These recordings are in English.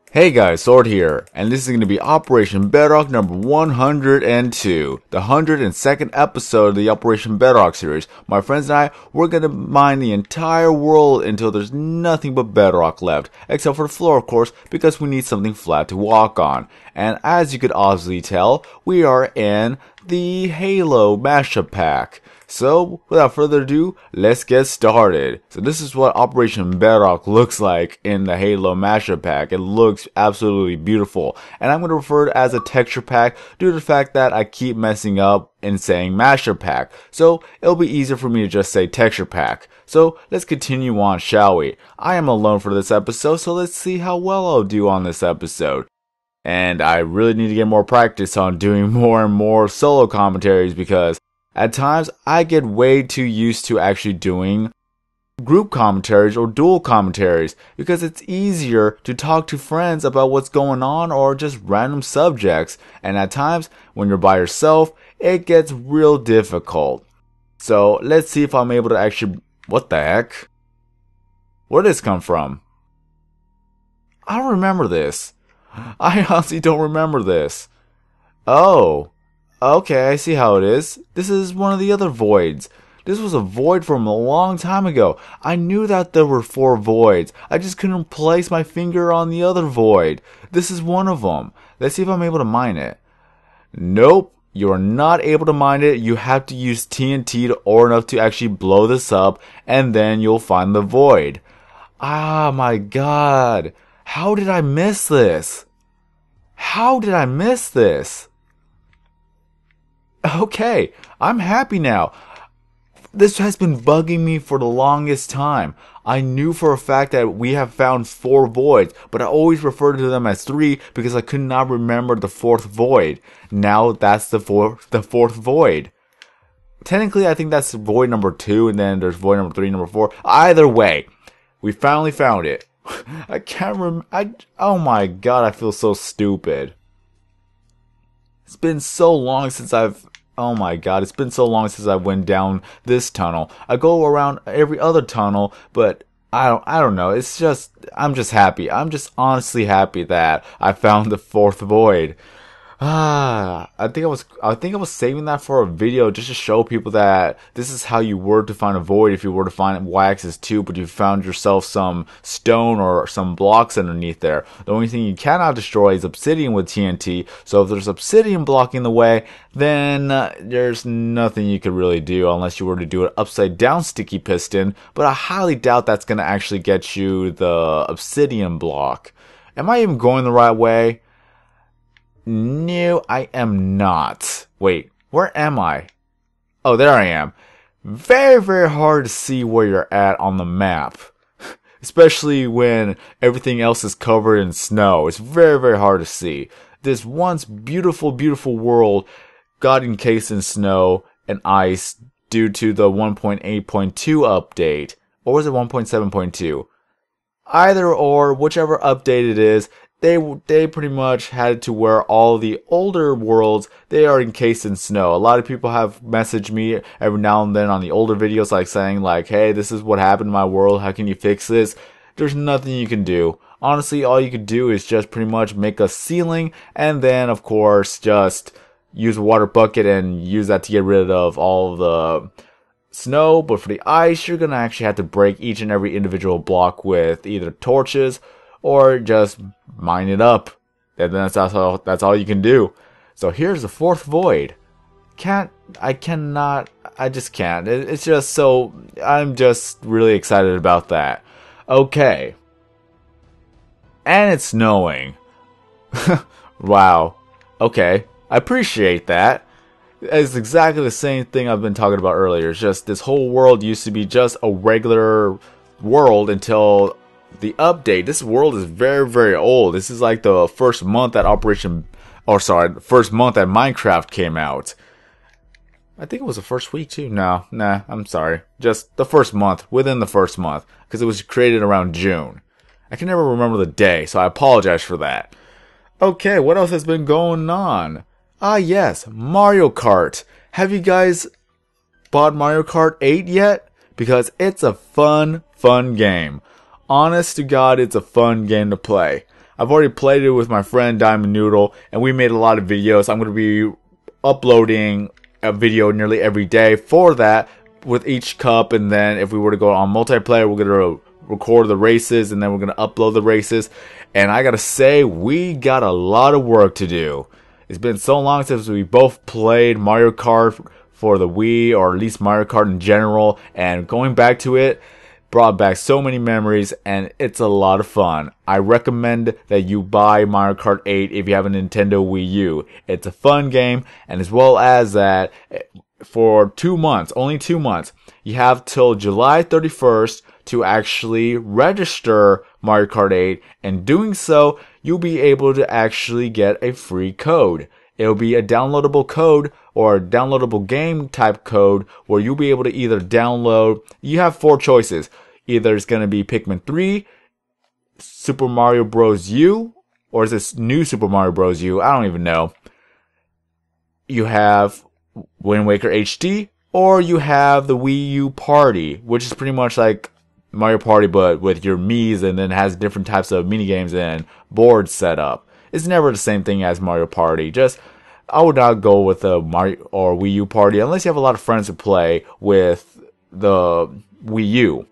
Hey guys, Sword here, and this is going to be Operation Bedrock number 102, the 102nd episode of the Operation Bedrock series. My friends and I, we're going to mine the entire world until there's nothing but bedrock left, except for the floor of course, because we need something flat to walk on. And as you could obviously tell, we are in the Halo mashup pack. So, without further ado, let's get started. So this is what Operation Bedrock looks like in the Halo mashup pack. It looks absolutely beautiful. And I'm going to refer to it as a texture pack due to the fact that I keep messing up in saying mashup pack. So, it'll be easier for me to just say texture pack. So, let's continue on, shall we? I am alone for this episode, so let's see how well I'll do on this episode. And I really need to get more practice on doing more and more solo commentaries because at times, I get way too used to actually doing group commentaries or dual commentaries because it's easier to talk to friends about what's going on or just random subjects. And at times, when you're by yourself, it gets real difficult. So, let's see if I'm able to actually... What the heck? Where did this come from? I don't remember this. I honestly don't remember this. Oh. Okay, I see how it is. This is one of the other voids. This was a void from a long time ago. I knew that there were 4 voids. I just couldn't place my finger on the other void. This is one of them. Let's see if I'm able to mine it. Nope, you are not able to mine it. You have to use TNT to ore enough to actually blow this up, and then you'll find the void. Ah, my God. How did I miss this? How did I miss this? Okay, I'm happy now. This has been bugging me for the longest time. I knew for a fact that we have found 4 voids, but I always referred to them as 3 because I could not remember the 4th void. Now that's the fourth void. Technically, I think that's void number 2, and then there's void number 3, number 4. Either way, we finally found it. I can't remember. Oh my God, I feel so stupid. It's been so long since oh my God, it's been so long since I went down this tunnel. I go around every other tunnel, but I don't know. It's just, I'm just happy. I'm just honestly happy that I found the 4th void. I think I was saving that for a video just to show people that this is how you were to find a void if you were to find y-axis 2, but you found yourself some stone or some blocks underneath there. The only thing you cannot destroy is obsidian with TNT, so if there's obsidian blocking the way, then there's nothing you could really do unless you were to do an upside down sticky piston, but I highly doubt that's going to actually get you the obsidian block. Am I even going the right way? No, I am not. Wait, where am I? Oh, there I am. Very, very hard to see where you're at on the map. Especially when everything else is covered in snow. It's very, very hard to see. This once beautiful, beautiful world got encased in snow and ice due to the 1.8.2 update. Or was it 1.7.2? Either or, whichever update it is, they pretty much had to where all the older worlds, they are encased in snow. A lot of people have messaged me every now and then on the older videos like saying like, hey, this is what happened in my world, how can you fix this? There's nothing you can do. Honestly, all you can do is just pretty much make a ceiling and then of course just use a water bucket and use that to get rid of all the snow. But for the ice, you're gonna actually have to break each and every individual block with either torches or just mine it up. And that's all you can do. So here's the 4th void. I just can't. It's just so, I'm just really excited about that. Okay. And it's snowing. Wow. Okay. I appreciate that. It's exactly the same thing I've been talking about earlier. It's just this whole world used to be just a regular world until the update. This world is very, very old. This is like the first month that first month that Minecraft came out. I think it was the first week too. Nah, I'm sorry. Just the first month, within the first month, because it was created around June. I can never remember the day, so I apologize for that. Okay, what else has been going on? Ah yes, Mario Kart. Have you guys bought Mario Kart 8 yet? Because it's a fun game. Honest to God, it's a fun game to play. I've already played it with my friend Diamond Noodle, and we made a lot of videos. I'm going to be uploading a video nearly every day for that with each cup, and then if we were to go on multiplayer, we're going to record the races, and then we're going to upload the races. And I gotta say, we got a lot of work to do. It's been so long since we both played Mario Kart for the Wii, or at least Mario Kart in general, and going back to it brought back so many memories, and it's a lot of fun. I recommend that you buy Mario Kart 8 if you have a Nintendo Wii U. It's a fun game, and as well as that, for 2 months, only 2 months, you have till July 31st to actually register Mario Kart 8, and doing so, you'll be able to actually get a free code. It'll be a downloadable code or a downloadable game type code where you'll be able to either download, you have 4 choices. Either it's going to be Pikmin 3, Super Mario Bros. U, or is this new Super Mario Bros. U? I don't even know. You have Wind Waker HD, or you have the Wii U Party, which is pretty much like Mario Party but with your Miis, and then has different types of minigames and boards set up. It's never the same thing as Mario Party. I would not go with the Mario or Wii U Party unless you have a lot of friends to play with the Wii U.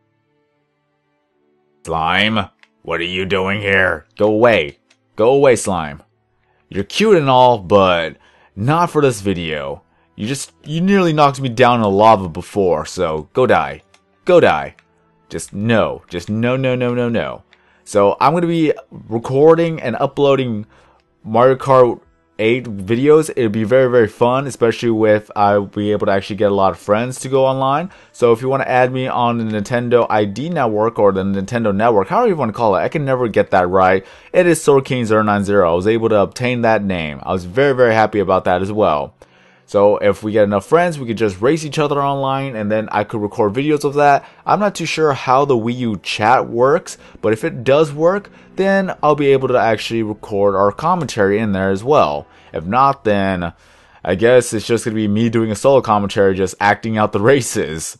Slime, what are you doing here? Go away. Go away, Slime. You're cute and all, but not for this video. You nearly knocked me down in the lava before, so go die. Go die. Just no. Just no, no, no, no, no. So I'm going to be recording and uploading Mario Kart 8 videos. It'll be very, very fun, especially with I'll be able to actually get a lot of friends to go online. So if you want to add me on the Nintendo ID network or the Nintendo network, however you want to call it, I can never get that right. It is SwordKing090. I was able to obtain that name. I was very, very happy about that as well. So if we get enough friends, we could just race each other online, and then I could record videos of that. I'm not too sure how the Wii U chat works, but if it does work, then I'll be able to actually record our commentary in there as well. If not, then I guess it's just going to be me doing a solo commentary, just acting out the races.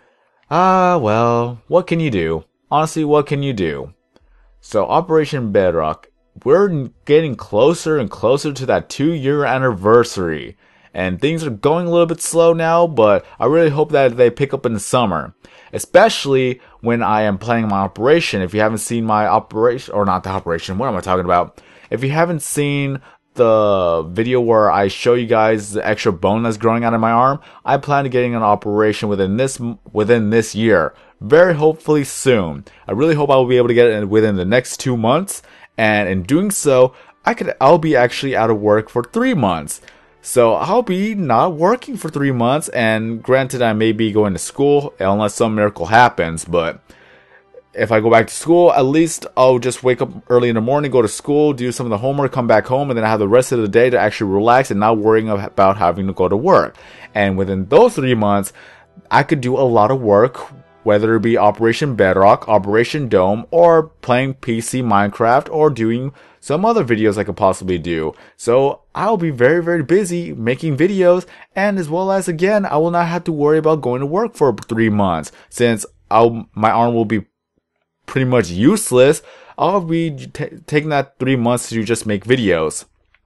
Well, what can you do? Honestly, what can you do? So Operation Bedrock, we're getting closer and closer to that 2-year anniversary. And things are going a little bit slow now, but I really hope that they pick up in the summer. Especially when I am planning my operation. If you haven't seen my operation, or not the operation, what am I talking about? If you haven't seen the video where I show you guys the extra bone that's growing out of my arm, I plan to getting an operation within this year. Very hopefully soon. I really hope I will be able to get it within the next 2 months. And in doing so, I'll be actually out of work for 3 months. So I'll be not working for 3 months, and granted I may be going to school unless some miracle happens, but if I go back to school, at least I'll just wake up early in the morning, go to school, do some of the homework, come back home, and then I have the rest of the day to actually relax and not worrying about having to go to work. And within those 3 months, I could do a lot of work, whether it be Operation Bedrock, Operation Dome, or playing PC Minecraft, or doing some other videos I could possibly do. So I'll be very, very busy making videos, and as well as, again, I will not have to worry about going to work for 3 months. Since my arm will be pretty much useless, I'll be taking that 3 months to just make videos.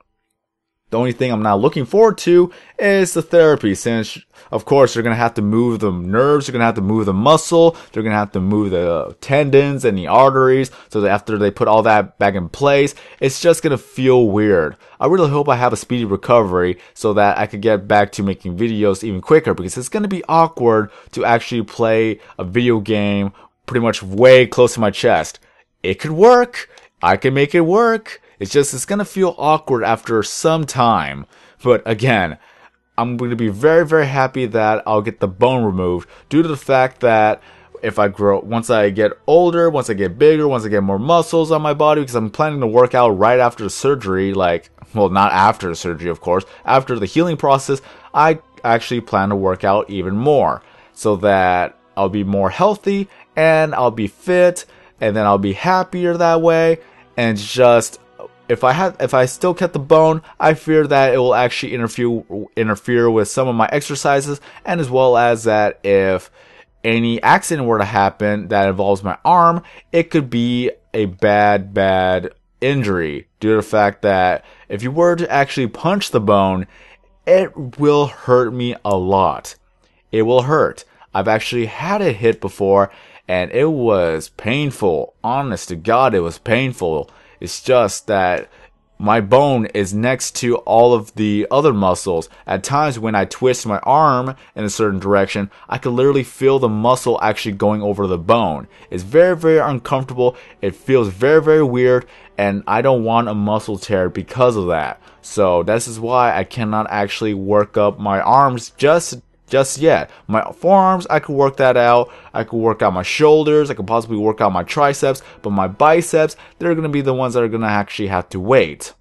The only thing I'm not looking forward to is the therapy, since, of course, they're going to have to move the nerves, they're going to have to move the muscle, they're going to have to move the tendons and the arteries, so that after they put all that back in place, it's just going to feel weird. I really hope I have a speedy recovery so that I could get back to making videos even quicker, because it's going to be awkward to actually play a video game pretty much way close to my chest. It could work. I can make it work. It's going to feel awkward after some time. But again, I'm going to be very, very happy that I'll get the bone removed due to the fact that once I get older, once I get bigger, once I get more muscles on my body, because I'm planning to work out right after the surgery, not after the surgery, of course, after the healing process, I actually plan to work out even more so that I'll be more healthy and I'll be fit, and then I'll be happier that way. And just, if I still kept the bone, I fear that it will actually interfere with some of my exercises, and as well as that if any accident were to happen that involves my arm, it could be a bad injury due to the fact that if you were to actually punch the bone, it will hurt me a lot. It will hurt. I've actually had it hit before, and it was painful. Honest to God, it was painful. It's just that my bone is next to all of the other muscles. At times when I twist my arm in a certain direction, I can literally feel the muscle actually going over the bone. It's very, very uncomfortable. It feels very, very weird, and I don't want a muscle tear because of that. So this is why I cannot actually work up my arms just yet. My forearms, I could work that out. I could work out my shoulders. I could possibly work out my triceps. But my biceps, they're going to be the ones that are going to actually have to wait.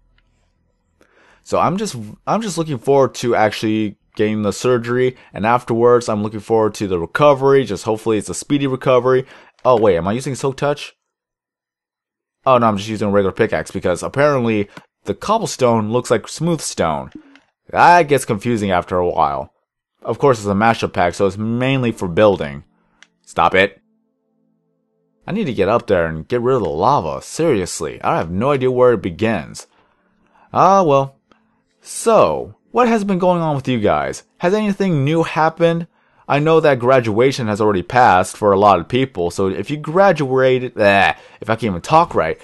So I'm just looking forward to actually getting the surgery. And afterwards, I'm looking forward to the recovery. Just hopefully it's a speedy recovery. Oh, wait, am I using Soak Touch? Oh, no, I'm just using a regular pickaxe because apparently the cobblestone looks like smooth stone. That gets confusing after a while. Of course, it's a mashup pack, so it's mainly for building. Stop it. I need to get up there and get rid of the lava. Seriously, I have no idea where it begins. Ah, well. So, what has been going on with you guys? Has anything new happened? I know that graduation has already passed for a lot of people, so if you graduated... if I can't even talk right.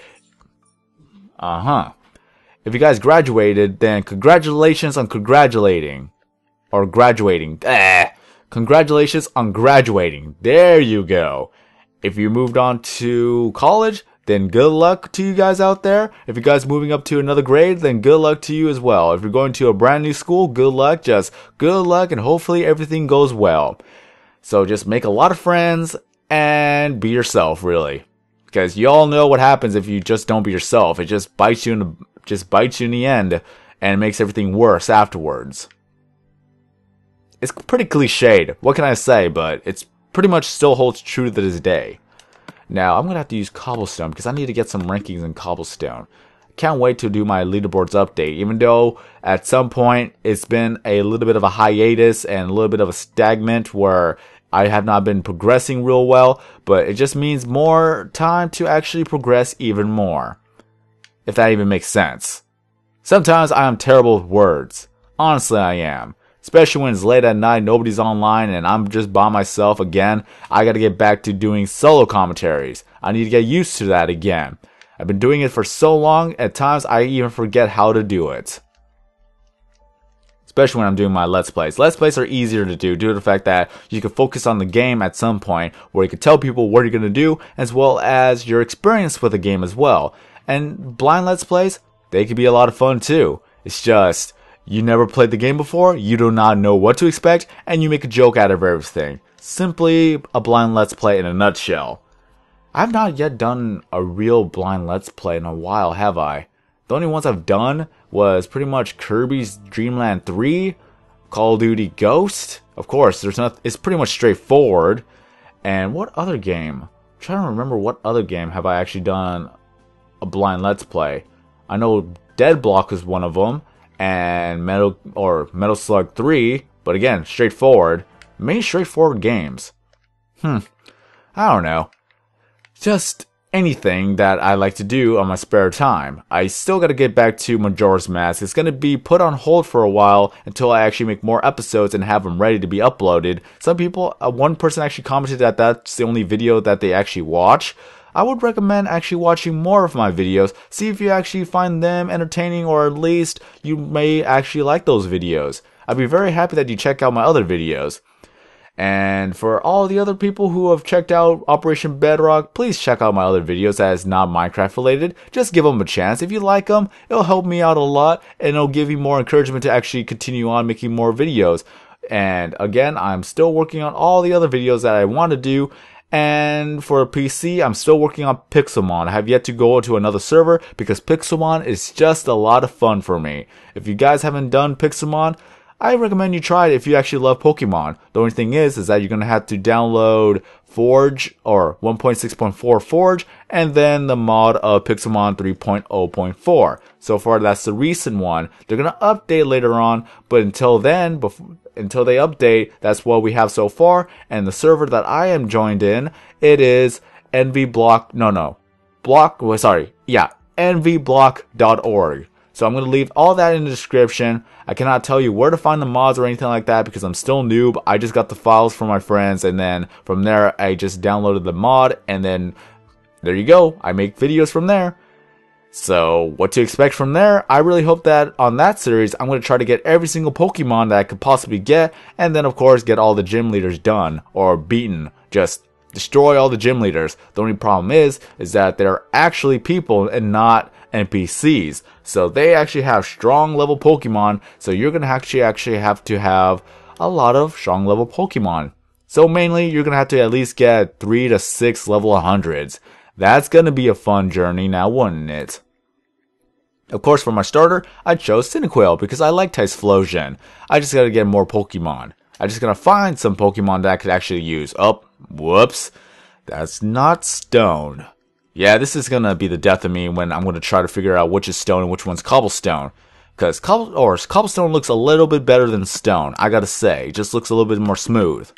If you guys graduated, then congratulations on congratulating. Or graduating. Congratulations on graduating. There you go. If you moved on to college, then good luck to you guys out there. If you guys moving up to another grade, then good luck to you as well. If you're going to a brand new school, good luck. Just good luck, and hopefully everything goes well. So just make a lot of friends and be yourself, really. Because you all know what happens if you just don't be yourself. It just bites you in the end and makes everything worse afterwards. It's pretty cliched. What can I say? But it's pretty much still holds true to this day. Now, I'm going to have to use cobblestone because I need to get some rankings in cobblestone. Can't wait to do my leaderboards update. Even though at some point it's been a little bit of a hiatus and a little bit of a stagnant where I have not been progressing real well. But it just means more time to actually progress even more. If that even makes sense. Sometimes I am terrible with words. Honestly, I am. Especially when it's late at night, nobody's online, and I'm just by myself again. I gotta get back to doing solo commentaries. I need to get used to that again. I've been doing it for so long, at times I even forget how to do it. Especially when I'm doing my Let's Plays. Let's Plays are easier to do due to the fact that you can focus on the game at some point, where you can tell people what you're gonna do, as well as your experience with the game as well. And blind Let's Plays, they can be a lot of fun too. It's just... you never played the game before, you do not know what to expect, and you make a joke out of everything. Simply a blind Let's Play in a nutshell. I've not yet done a real blind Let's Play in a while, have I? The only ones I've done was pretty much Kirby's Dream Land 3, Call of Duty Ghost. Of course, it's pretty much straightforward. And what other game? I'm trying to remember what other game have I actually done a blind Let's Play. I know Dead Block is one of them. And Metal Slug 3, but again, straightforward. Many straightforward games. I don't know. Just anything that I like to do on my spare time. I still gotta get back to Majora's Mask. It's gonna be put on hold for a while until I actually make more episodes and have them ready to be uploaded. Some people, one person actually commented that that's the only video that they actually watch. I would recommend actually watching more of my videos, see if you actually find them entertaining, or at least you may actually like those videos. I'd be very happy that you check out my other videos. And for all the other people who have checked out Operation Bedrock, please check out my other videos that is not Minecraft related. Just give them a chance. If you like them, it'll help me out a lot, and it'll give you more encouragement to actually continue on making more videos. And again, I'm still working on all the other videos that I want to do. And for PC, I'm still working on Pixelmon. I have yet to go to another server because Pixelmon is just a lot of fun for me. If you guys haven't done Pixelmon, I recommend you try it if you actually love Pokemon. The only thing is that you're going to have to download Forge or 1.6.4 Forge and then the mod of Pixelmon 3.0.4. So far, that's the recent one. They're going to update later on, but until then, until they update, that's what we have so far. And the server that I am joined in, it is nvblock.org. So I'm going to leave all that in the description. I cannot tell you where to find the mods or anything like that because I'm still noob. I just got the files from my friends, and then from there I just downloaded the mod, and then there you go. I make videos from there. So what to expect from there? I really hope that on that series I'm going to try to get every single Pokemon that I could possibly get, and then of course get all the gym leaders done or beaten. Just destroy all the gym leaders. The only problem is that they're actually people and not NPCs. So they actually have strong level Pokemon, so you're going to actually have to have a lot of strong level Pokemon. So mainly you're going to have to at least get 3 to 6 level 100s. That's going to be a fun journey now, wouldn't it? Of course, for my starter, I chose Cyndaquil because I like Typhlosion. I just gotta get more Pokemon. I just gotta find some Pokemon that I could actually use. Oh, whoops. That's not stone. Yeah, this is gonna be the death of me when I'm gonna try to figure out which is stone and which one's cobblestone. Because cobblestone looks a little bit better than stone, I gotta say. It just looks a little bit more smooth.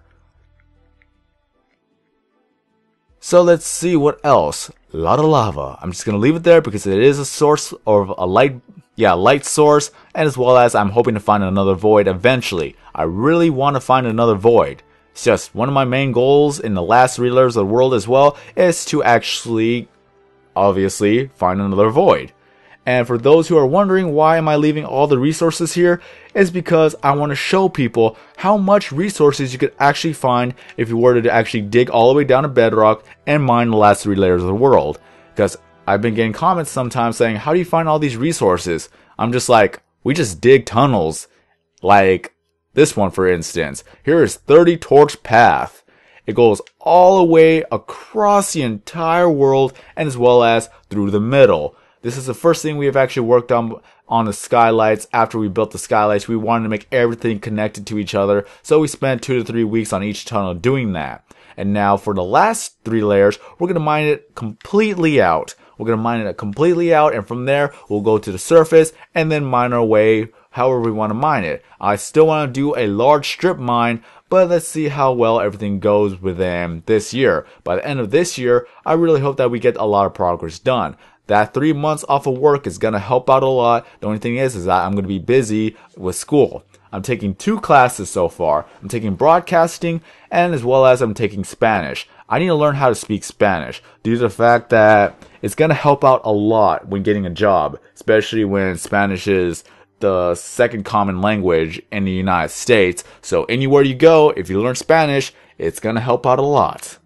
So let's see what else. A lot of lava. I'm just going to leave it there because it is a source of a light source, and as well as I'm hoping to find another void eventually. I really want to find another void. It's just one of my main goals in the last 3 layers of the world as well is to actually, obviously, find another void. And for those who are wondering why am I leaving all the resources here, is because I want to show people how much resources you could actually find if you were to actually dig all the way down to Bedrock and mine the last 3 layers of the world. Because I've been getting comments sometimes saying, how do you find all these resources? I'm just like, we just dig tunnels. Like this one for instance. Here is 30 Torch Path. It goes all the way across the entire world and as well as through the middle. This is the first thing we have actually worked on the skylights. After we built the skylights, we wanted to make everything connected to each other. So we spent 2 to 3 weeks on each tunnel doing that. And now for the last 3 layers, we're going to mine it completely out. We're going to mine it completely out. And from there, we'll go to the surface and then mine our way however we want to mine it. I still want to do a large strip mine, but let's see how well everything goes within this year. By the end of this year, I really hope that we get a lot of progress done. That 3 months off of work is going to help out a lot. The only thing is that I'm going to be busy with school. I'm taking 2 classes so far. I'm taking broadcasting and as well as I'm taking Spanish. I need to learn how to speak Spanish due to the fact that it's going to help out a lot when getting a job, especially when Spanish is the second common language in the United States. So anywhere you go, if you learn Spanish, it's going to help out a lot.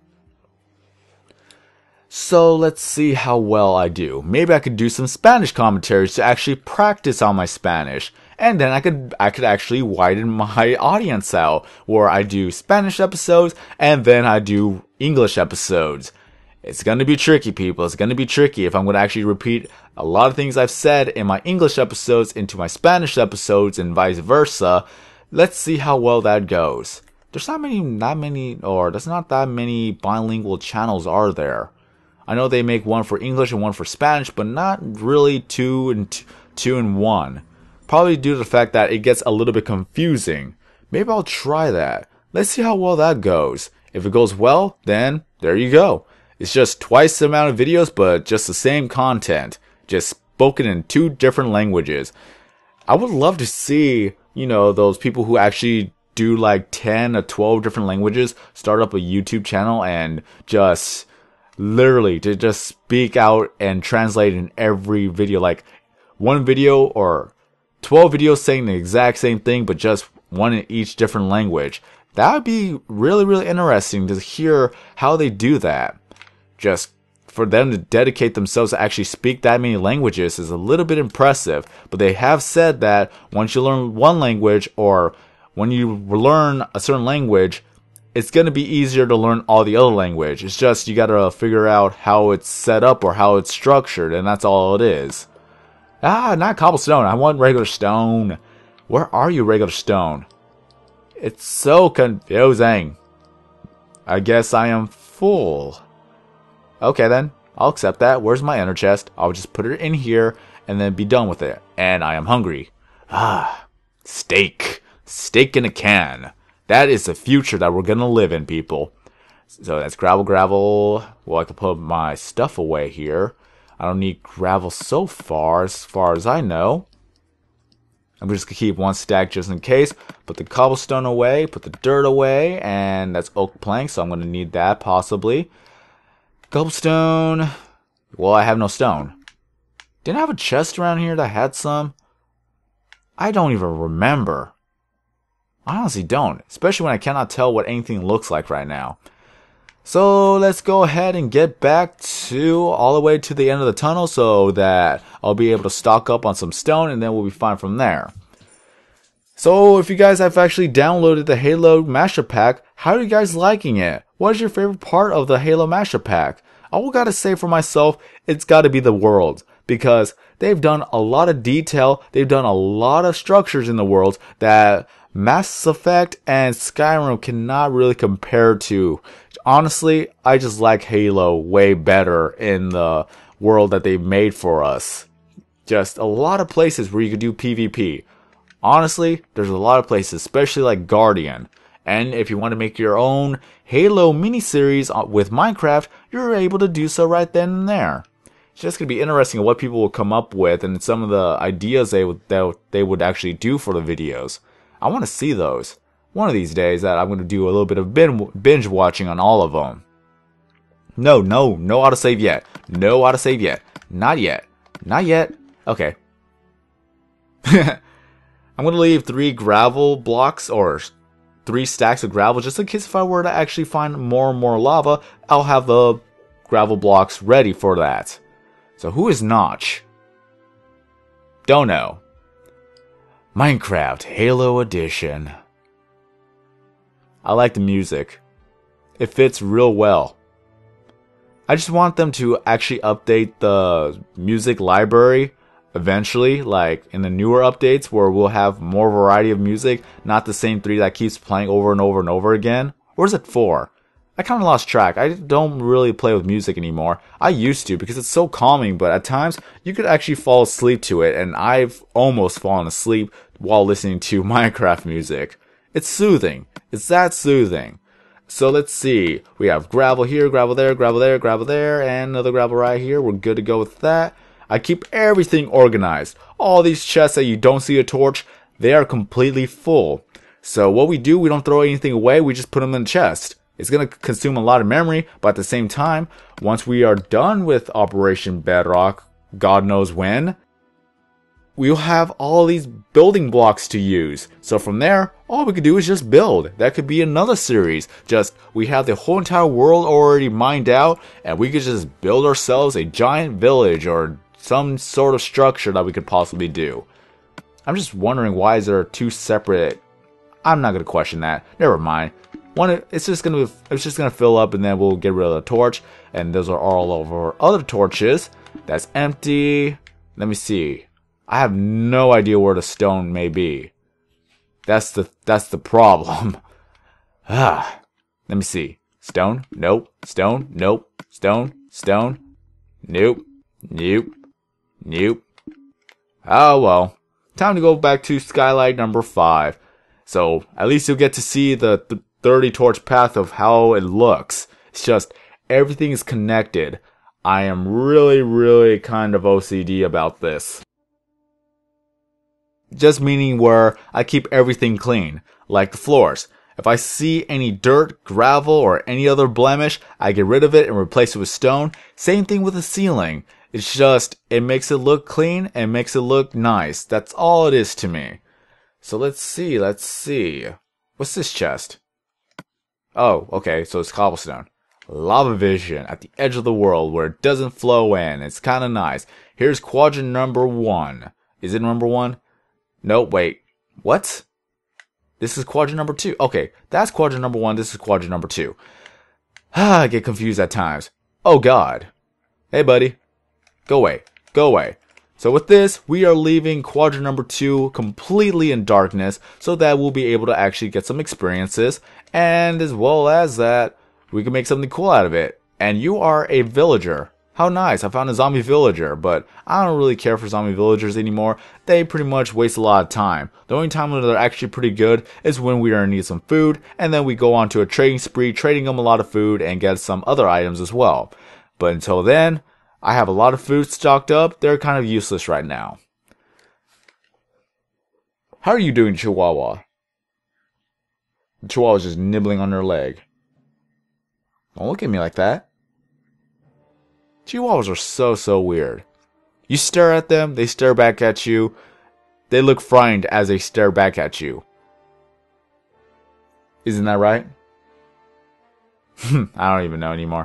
So let's see how well I do. Maybe I could do some Spanish commentaries to actually practice on my Spanish. And then I could actually widen my audience out, where I do Spanish episodes and then I do English episodes. It's going to be tricky, people. It's going to be tricky if I'm going to actually repeat a lot of things I've said in my English episodes into my Spanish episodes and vice versa. Let's see how well that goes. There's not that many bilingual channels, are there? I know they make one for English and one for Spanish, but not really two in one. Probably due to the fact that it gets a little bit confusing. Maybe I'll try that. Let's see how well that goes. If it goes well, then there you go. It's just twice the amount of videos, but just the same content. Just spoken in 2 different languages. I would love to see, those people who actually do like 10 or 12 different languages start up a YouTube channel and just literally to just speak out and translate in every video, like one video or 12 videos saying the exact same thing but just one in each different language. That would be really, really interesting to hear how they do that. Just for them to dedicate themselves to actually speak that many languages is a little bit impressive. But they have said that once you learn one language, or when you learn a certain language, it's going to be easier to learn all the other language. It's just you got to figure out how it's set up or how it's structured, and that's all it is. Not cobblestone. I want regular stone. Where are you, regular stone? It's so confusing. I guess I am full. Okay then, I'll accept that. Where's my ender chest? I'll just put it in here and then be done with it. And I am hungry. Steak. Steak in a can. That is the future that we're gonna live in, people. So that's gravel. Well, I can put my stuff away here. I don't need gravel so far as I know. I'm just going to keep one stack just in case. Put the cobblestone away, put the dirt away, and that's oak plank, so I'm going to need that possibly. Cobblestone. Well, I have no stone. Didn't I have a chest around here that had some? I don't even remember. I honestly don't, especially when I cannot tell what anything looks like right now. So let's go ahead and get back to all the way to the end of the tunnel so that I'll be able to stock up on some stone and then we'll be fine from there. So if you guys have actually downloaded the Halo Mashup Pack, how are you guys liking it? What is your favorite part of the Halo Mashup Pack? I will gotta say for myself, it's gotta be the world, because they've done a lot of detail, they've done a lot of structures in the world that Mass Effect and Skyrim cannot really compare to. Honestly, I just like Halo way better in the world that they made for us. Just a lot of places where you could do PvP. Honestly, there's a lot of places, especially like Guardian. And if you want to make your own Halo miniseries with Minecraft, you're able to do so right then and there. It's just going to be interesting what people will come up with and some of the ideas they would actually do for the videos. I want to see those. One of these days that I'm going to do a little bit of binge watching on all of them. No autosave yet. No autosave yet. Not yet. Not yet. Okay. I'm going to leave 3 gravel blocks or 3 stacks of gravel just in case if I were to actually find more and more lava, I'll have the gravel blocks ready for that. So who is Notch? Don't know. Minecraft Halo Edition. I like the music. It fits real well. I just want them to actually update the music library eventually, like in the newer updates where we'll have more variety of music, not the same 3 that keeps playing over and over and over again. Or is it 4? I kind of lost track. I don't really play with music anymore. I used to because it's so calming, but at times you could actually fall asleep to it, and I've almost fallen asleep while listening to Minecraft music. It's soothing. It's that soothing. So let's see. We have gravel here, gravel there, gravel there, gravel there, and another gravel right here. We're good to go with that. I keep everything organized. All these chests that you don't see a torch, they are completely full. So what we do, we don't throw anything away, we just put them in the chest. It's going to consume a lot of memory, but at the same time, once we are done with Operation Bedrock, God knows when, we'll have all these building blocks to use. So from there, all we could do is just build. That could be another series. Just, we have the whole entire world already mined out, and we could just build ourselves a giant village or some sort of structure that we could possibly do. I'm just wondering why is there 2 separate... I'm not going to question that. Never mind. It's just gonna fill up, and then we'll get rid of the torch. And those are all of our other torches. That's empty. Let me see. I have no idea where the stone may be. That's the problem. Let me see. Stone? Nope. Stone? Nope. Stone? Stone? Nope. Nope. Nope. Oh well. Time to go back to skylight number 5. So at least you'll get to see the 30 torch path of how it looks. It's just everything is connected. I am really kind of OCD about this. Just meaning where I keep everything clean, like the floors. If I see any dirt, gravel, or any other blemish, I get rid of it and replace it with stone. Same thing with the ceiling. It's just, it makes it look clean and makes it look nice. That's all it is to me. So let's see. What's this chest? Oh, okay, so it's cobblestone. Lava vision at the edge of the world where it doesn't flow in. It's kind of nice. Here's quadrant number 1. Is it number 1? No, wait. What? This is quadrant number 2. Okay, that's quadrant number 1. This is quadrant number 2. I get confused at times. Oh, God. Hey, buddy. Go away. Go away. So with this, we are leaving quadrant number 2 completely in darkness so that we'll be able to actually get some experiences, and as well as that, we can make something cool out of it. And you are a villager. How nice. I found a zombie villager, but I don't really care for zombie villagers anymore. They pretty much waste a lot of time. The only time when they're actually pretty good is when we are in need of some food, and then we go on to a trading spree, trading them a lot of food and get some other items as well. But until then, I have a lot of food stocked up. They're kind of useless right now. How are you doing, Chihuahua? The Chihuahua's just nibbling on her leg. Don't look at me like that. Chihuahuas are so weird. You stare at them, they stare back at you. They look frightened as they stare back at you. Isn't that right? I don't even know anymore.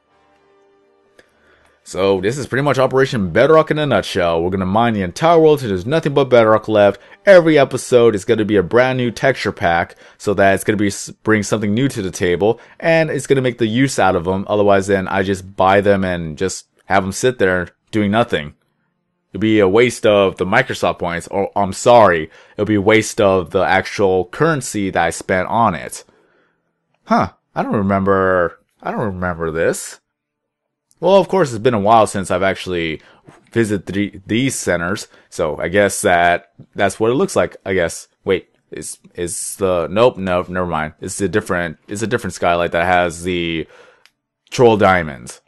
So this is pretty much Operation Bedrock in a nutshell. We're going to mine the entire world till there's nothing but bedrock left. Every episode is going to be a brand new texture pack, so that it's going to bring something new to the table, and it's going to make the use out of them. Otherwise, then I just buy them and just have them sit there doing nothing. It'd be a waste of the Microsoft points, or I'm sorry, it'll be a waste of the actual currency that I spent on it. Huh, I don't remember this. Well, of course, it's been a while since I've actually visited these centers, so I guess that's what it looks like. I guess. Wait, is the nope, never mind. It's a different skylight that has the troll diamonds.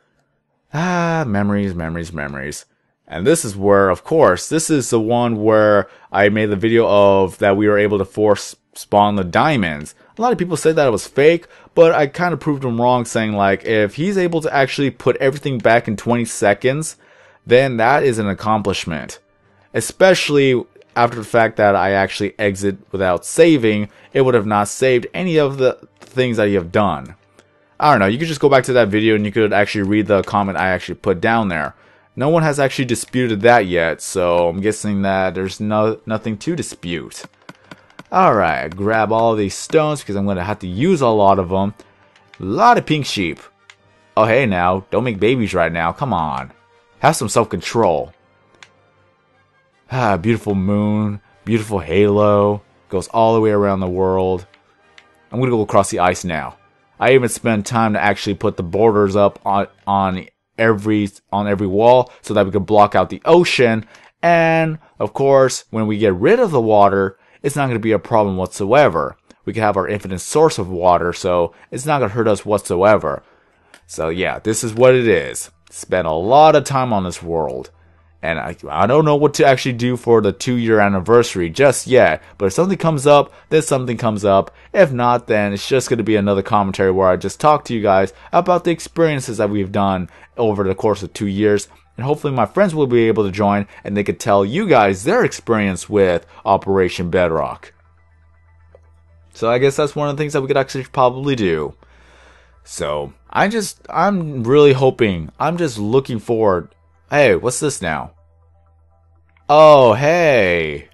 Memories. And this is where, of course, this is the one where I made the video of that we were able to force spawn the diamonds. A lot of people say that it was fake, but I kind of proved them wrong, saying like, if he's able to actually put everything back in 20 seconds, then that is an accomplishment. Especially after the fact that I actually exit without saving, it would have not saved any of the things that you have done. I don't know, you could just go back to that video and you could actually read the comment I actually put down there. No one has actually disputed that yet, so I'm guessing that there's nothing to dispute. Alright, grab all of these stones because I'm going to have to use a lot of them. A lot of pink sheep. Oh hey now, don't make babies right now, come on. Have some self-control. Beautiful moon, beautiful halo. Goes all the way around the world. I'm going to go across the ice now. I even spent time to actually put the borders up on every wall so that we could block out the ocean. And of course, when we get rid of the water, it's not going to be a problem whatsoever. We can have our infinite source of water, so it's not going to hurt us whatsoever. So yeah, this is what it is. Spent a lot of time on this world. And I don't know what to actually do for the 2-year anniversary just yet. But if something comes up, then something comes up. If not, then it's just going to be another commentary where I just talk to you guys about the experiences that we've done over the course of 2 years. And hopefully my friends will be able to join and they could tell you guys their experience with Operation Bedrock. So I guess that's one of the things that we could actually probably do. So I'm really hoping, I'm just looking forward. Hey, what's this now? Oh, hey.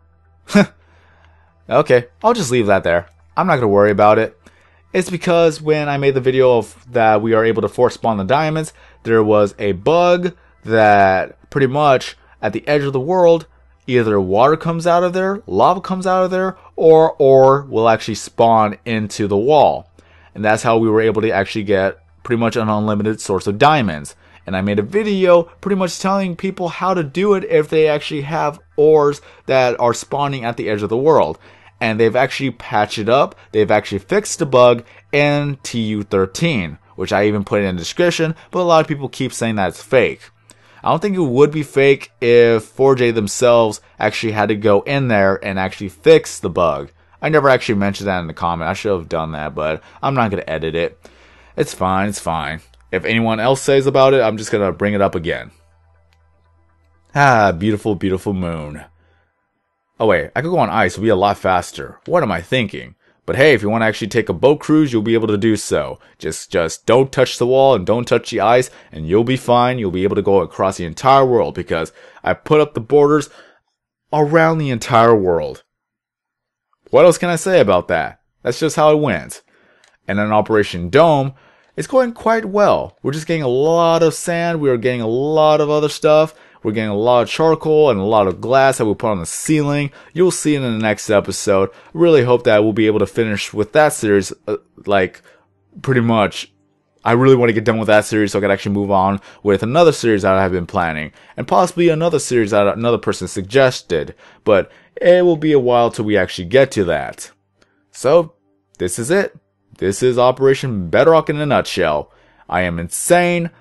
Okay, I'll just leave that there. I'm not going to worry about it. It's because when I made the video of that we are able to force spawn the diamonds, there was a bug that pretty much at the edge of the world, either water comes out of there, lava comes out of there, or ore will actually spawn into the wall. And that's how we were able to actually get pretty much an unlimited source of diamonds. And I made a video pretty much telling people how to do it if they actually have ores that are spawning at the edge of the world. And they've actually patched it up. They've actually fixed the bug in TU13, which I even put in the description, but a lot of people keep saying that it's fake. I don't think it would be fake if 4J themselves actually had to go in there and actually fix the bug. I never actually mentioned that in the comment. I should have done that, but I'm not going to edit it. It's fine, it's fine. If anyone else says about it, I'm just going to bring it up again. Beautiful, beautiful moon. Oh wait, I could go on ice, it'll be a lot faster. What am I thinking? But hey, if you want to actually take a boat cruise, you'll be able to do so. Just don't touch the wall and don't touch the ice, and you'll be fine. You'll be able to go across the entire world because I put up the borders around the entire world. What else can I say about that? That's just how it went. And then Operation Dome, it's going quite well. We're just getting a lot of sand. We are getting a lot of other stuff. We're getting a lot of charcoal and a lot of glass that we put on the ceiling. You'll see it in the next episode. Really hope that we'll be able to finish with that series, pretty much. I really want to get done with that series so I can actually move on with another series that I have been planning. And possibly another series that another person suggested. But it will be a while till we actually get to that. So, this is it. This is Operation Bedrock in a nutshell. I am insane.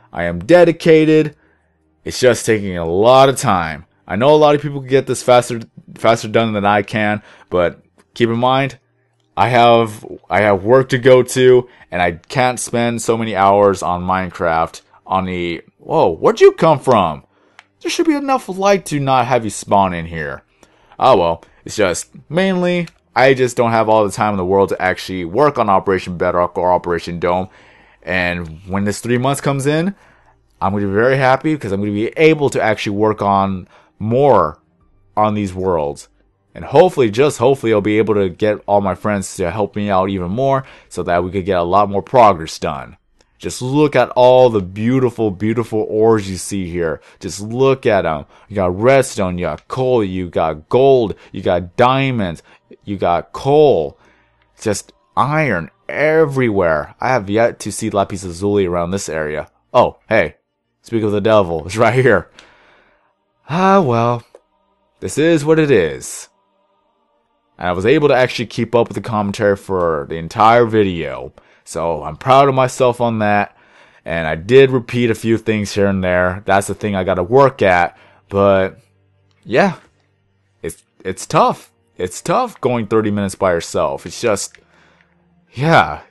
I am dedicated. It's just taking a lot of time. I know a lot of people can get this faster done than I can, but keep in mind, I have work to go to, and I can't spend so many hours on Minecraft on the... Whoa, where'd you come from? There should be enough light to not have you spawn in here. Oh well, it's just, mainly, I just don't have all the time in the world to actually work on Operation Bedrock or Operation Dome. And when this 3 months comes in, I'm going to be very happy because I'm going to be able to actually work on more on these worlds. And hopefully, just hopefully, I'll be able to get all my friends to help me out even more so that we could get a lot more progress done. Just look at all the beautiful, beautiful ores you see here. Just look at them. You got redstone, you got coal, you got gold, you got diamonds, you got coal. Just iron everywhere. I have yet to see lapis lazuli around this area. Oh, hey. Speak of the devil, it's right here. Ah, well. This is what it is. And I was able to actually keep up with the commentary for the entire video. So I'm proud of myself on that. And I did repeat a few things here and there. That's the thing I gotta work at. But yeah. It's tough. It's tough going 30 minutes by yourself. It's just, yeah.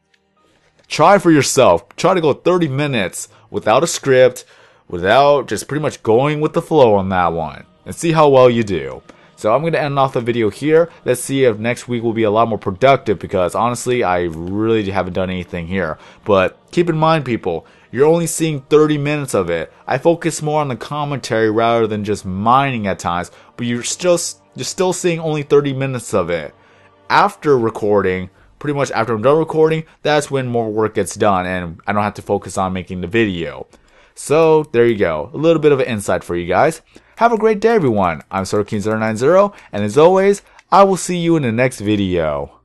Try for yourself. Try to go 30 minutes without a script, without just pretty much going with the flow on that one. And see how well you do. So I'm going to end off the video here. Let's see if next week will be a lot more productive, because honestly, I really haven't done anything here. But keep in mind, people, you're only seeing 30 minutes of it. I focus more on the commentary rather than just mining at times, but you're still seeing only 30 minutes of it. After recording, pretty much after I'm done recording, that's when more work gets done and I don't have to focus on making the video. So there you go, a little bit of an insight for you guys. Have a great day, everyone. I'm SorKing090, and as always, I will see you in the next video.